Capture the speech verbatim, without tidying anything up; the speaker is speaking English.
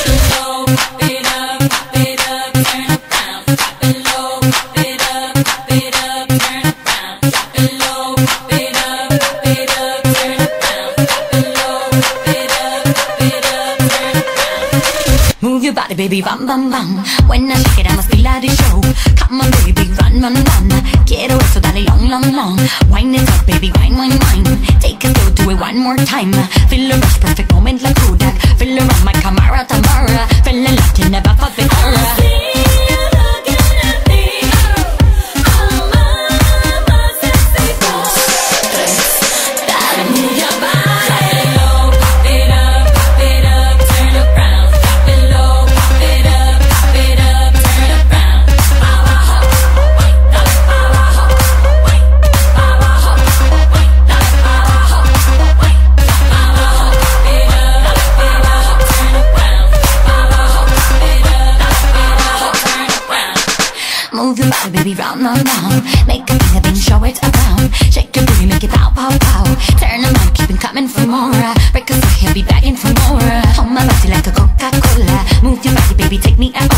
Move your body, baby, bam, bam, bam. When I shake it, I must be like a show. Come on, baby, run, run, run. Quiero eso, dale long, long, long. Wind it up, baby, wine, wine, wine. Take it slow, do it one more time. Feel the rush, perfect moment like Kodak. Feel around my Camara, Tamara. Feeling like you never felt before. Move your body, baby, round, round, round. Make a thing, a thing, show it around. Shake your booty, make it pow, pow, pow. Turn around, keep it coming for more. Break a sweat, he'll be begging for more. Hold my body like a Coca-Cola. Move your body, baby, take me out.